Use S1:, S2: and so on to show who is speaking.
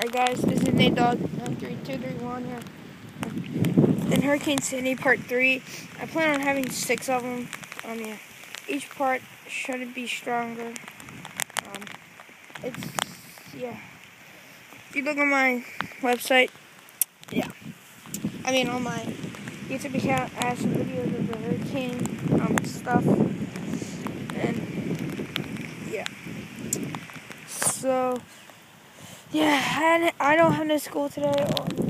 S1: Alright guys, this is Nate Dog 93231 here. In Hurricane Sandy Part 3, I plan on having 6 of them. Yeah, each part should be stronger. If you look on my website, on my YouTube account, I have some videos of the hurricane stuff, and so I don't have no school today.